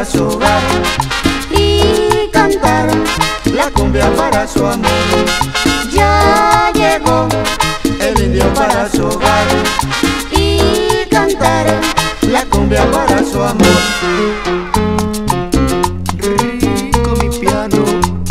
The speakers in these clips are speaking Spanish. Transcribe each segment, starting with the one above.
su hogar y cantar la cumbia para su amor. Ya llegó el indio para su hogar y cantar la cumbia para su amor. Rico mi piano.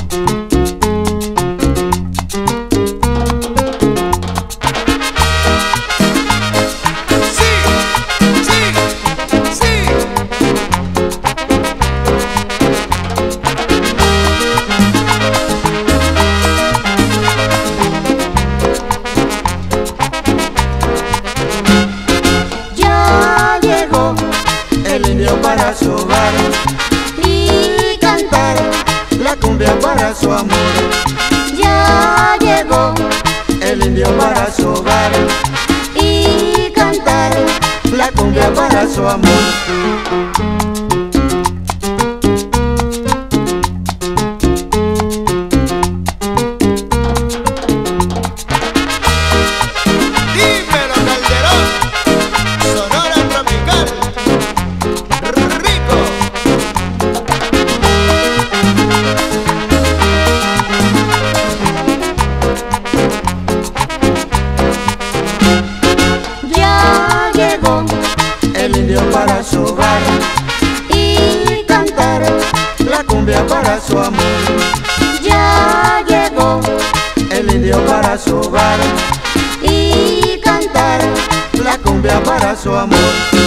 Para su hogar y cantar la cumbia para su amor. Ya llegó el indio para su hogar y cantar la cumbia para su amor. El indio para su hogar y cantar la cumbia para su amor. Ya llegó el indio para su hogar y cantar la cumbia para su amor.